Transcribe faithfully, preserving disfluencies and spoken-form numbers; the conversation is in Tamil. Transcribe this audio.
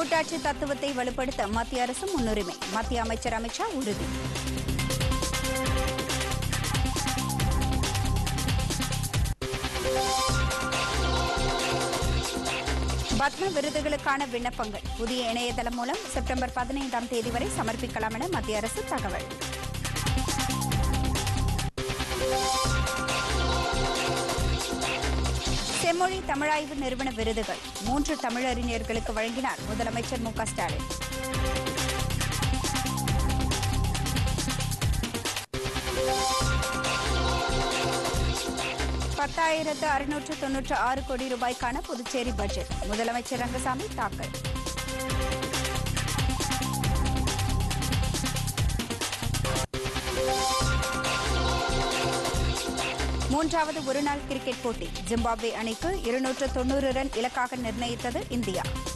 கூட்டாட்சி தத்துவத்தை வலுப்படுத்த மத்திய அரசு முன்னுரிமை. மத்திய அமைச்சர் அமித் ஷா உறுதி. பத்ம விருதுகளுக்கான விண்ணப்பங்கள் புதிய இணையதளம் மூலம் செப்டம்பர் பதினைந்தாம் தேதி வரை சமர்ப்பிக்கலாம் என மத்திய அரசு தகவல். செம்மொழி தமிழாய்வு நிறுவன விருதுகள் மூன்று தமிழறிஞர்களுக்கு வழங்கினார் முதலமைச்சர் மு க ஸ்டாலின். பத்தாயிரத்து அறுநூற்று தொன்னூற்று ஆறு கோடி ரூபாய்க்கான புதுச்சேரி பட்ஜெட் முதலமைச்சர் ரங்கசாமி தாக்கல். மூன்றாவது ஒருநாள் கிரிக்கெட் போட்டி ஜிம்பாப்வே அணிக்கு இருநூற்று தொன்னூறு ரன் இலக்காக நிர்ணயித்தது இந்தியா.